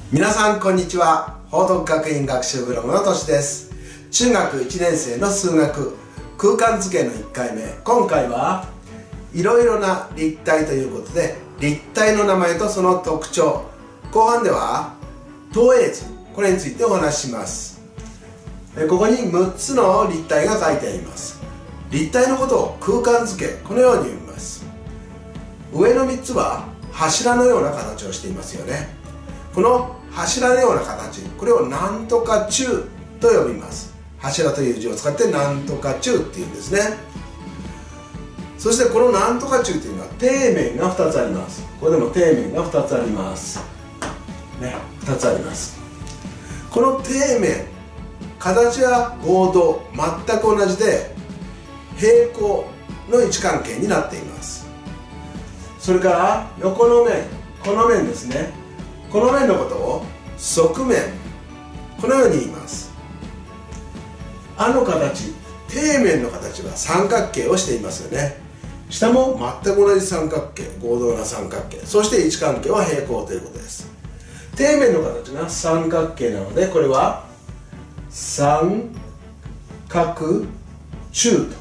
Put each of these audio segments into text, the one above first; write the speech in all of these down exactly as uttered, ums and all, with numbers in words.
皆さんこんにちは。報徳学院学習ブログのとしです。中学いちねん生の数学空間図形のいっかいめ、今回はいろいろな立体ということで、立体の名前とその特徴、後半では投影図、これについてお話しします。ここにむっつの立体が書いてあります。立体のことを空間図形、このように読みます。上のみっつは柱のような形をしていますよね。この柱のような形、これをなんとか柱と呼びます。柱という字を使ってなんとか柱っていうんですね。そしてこのなんとか柱というのは底面がふたつあります。これでも底面がふたつありますね、ふたつあります。この底面、形は合同、全く同じで平行の位置関係になっています。それから横の面、この面ですね、この面のことを側面、このように言います。あの形、底面の形は三角形をしていますよね。下も全く同じ三角形、合同な三角形、そして位置関係は平行ということです。底面の形が三角形なので、これは三角柱と、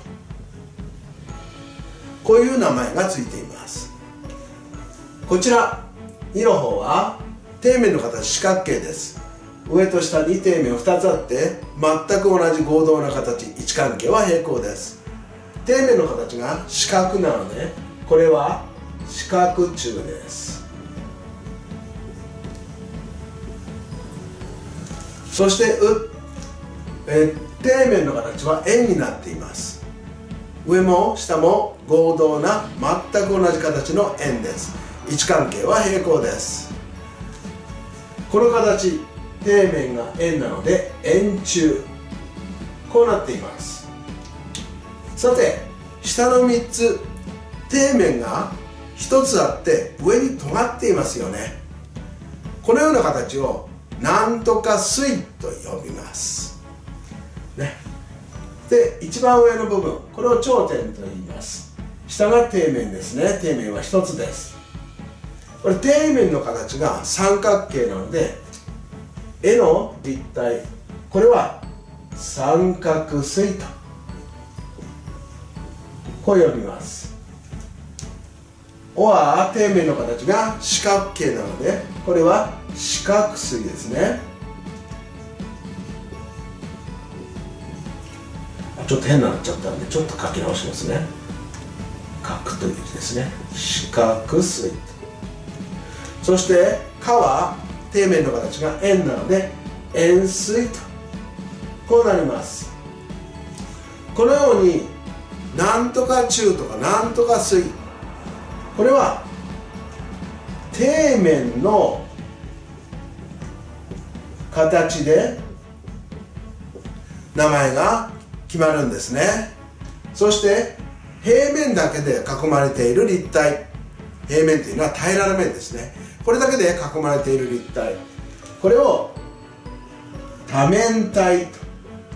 こういう名前がついています。こちらにの方は底面の形、四角形です。上と下に底面ふたつあって全く同じ合同な形、位置関係は平行です。底面の形が四角なので、これは四角柱です。そしてう、え底面の形は円になっています。上も下も合同な全く同じ形の円です。位置関係は平行です。この形、底面が円なので円柱、こうなっています。さて下のみっつ、底面がひとつあって上に尖っていますよね。このような形をなんとか錐と呼びますね。で一番上の部分、これを頂点と言います。下が底面ですね。底面はひとつです。これ底面の形が三角形なので、絵の立体、これは三角錐とこう呼びます。尾は底面の形が四角形なので、これは四角錐ですね。ちょっと変になっちゃったんでちょっと書き直しますね。角という字ですね。四角錐。そして「か」は底面の形が円なので円錐とこうなります。このようになんとか柱とかなんとか錐、これは底面の形で名前が決まるんですね。そして平面だけで囲まれている立体、平面というのは平らな面ですね。これだけで囲まれている立体、これを多面体と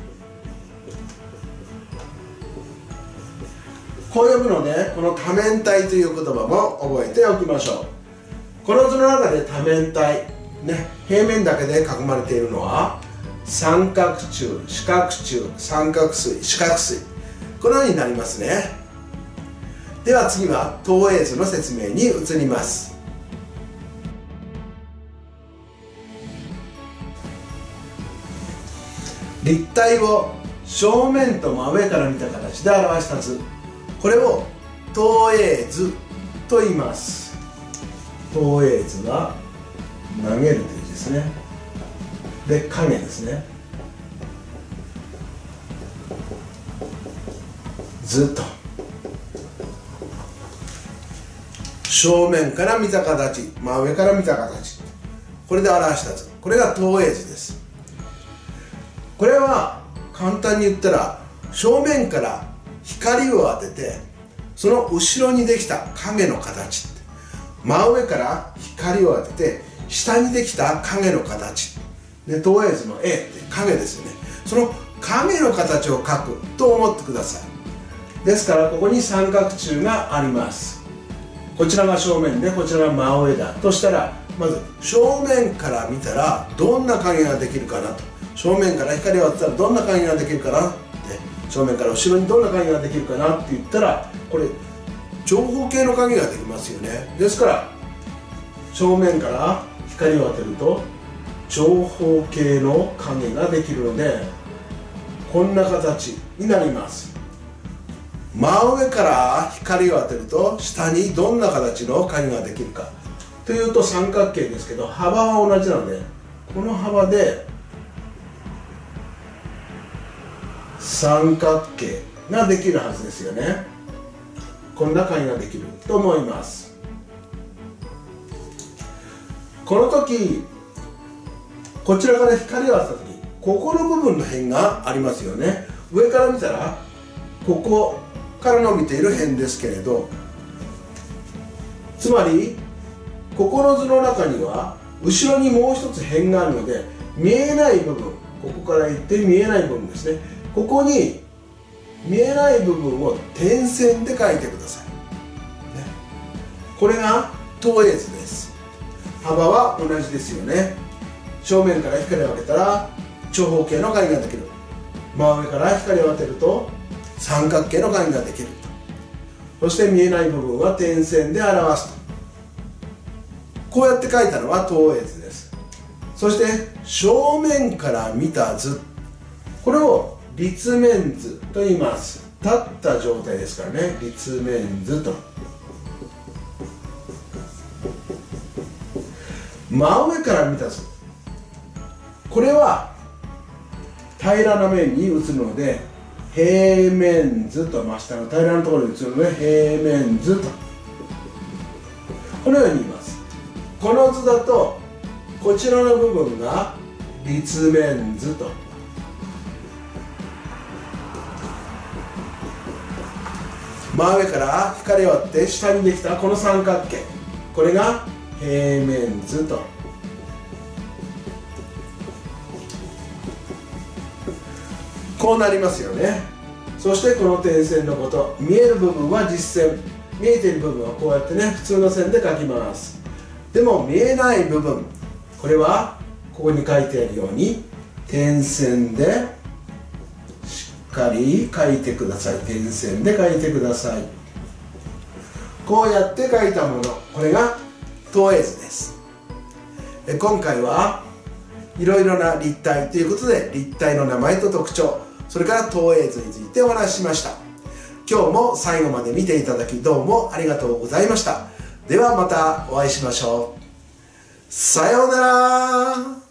こう呼ぶので、この多面体という言葉も覚えておきましょう。この図の中で多面体、ね、平面だけで囲まれているのは三角柱、四角柱、三角錐、四角錐、このようになりますね。では次は投影図の説明に移ります。立体を正面と真上から見た形で表した図、これを投影図と言います。投影図は投げるという字ですね。で影ですね。図と正面から見た形、真上から見た形、これで表した図、これが投影図です。これは簡単に言ったら、正面から光を当ててその後ろにできた影の形、真上から光を当てて下にできた影の形で、投影図の A って影ですよね。その影の形を描くと思ってください。ですからここに三角柱があります。 こちらが正面でこちらが真上だとしたら、まず正面から見たらどんな影ができるかなと、正面から光を当てたらどんな影ができるかなって、正面から後ろにどんな影ができるかなって言ったら、これ長方形の影ができますよね。ですから正面から光を当てると長方形の影ができるので、こんな形になります。真上から光を当てると下にどんな形の影ができるかというと、三角形ですけど幅は同じなので、この幅で三角形ができるはずですよね。こんな影ができると思います。この時こちらから光を当てた時、ここの部分の辺がありますよね。上から見たらここから伸びている辺ですけれど、つまりここの図の中には後ろにもう一つ辺があるので、見えない部分、ここからいって見えない部分ですね。ここに見えない部分を点線で描いてください、ね、これが投影図です。幅は同じですよね。正面から光を当てたら長方形の影ができる。真上から光を当てると三角形の影ができる。そして見えない部分は点線で表すと。こうやって描いたのは投影図です。そして正面から見た図、これを立面図と言います。立った状態ですからね、立面図と。真上から見た図、これは平らな面に映るので平面図と、真下の平らなところに映るので平面図と、このように言います。この図だとこちらの部分が立面図と、真上から光を当てて下にできたこの三角形、これが平面図と。こうなりますよね。そしてこの点線のこと、見える部分は実線、見えている部分はこうやってね、普通の線で描きます。でも見えない部分、これはここに書いてあるように点線でしっかり描いてください。点線で描いてください。こうやって描いたもの、これが投影図です。え今回はいろいろな立体ということで、立体の名前と特徴、それから投影図についてお話ししました。今日も最後まで見ていただきどうもありがとうございました。ではまたお会いしましょう。さようなら。